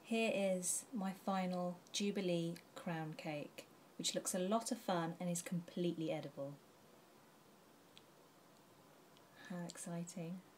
Here is my final Jubilee crown cake, which looks a lot of fun and is completely edible. How exciting.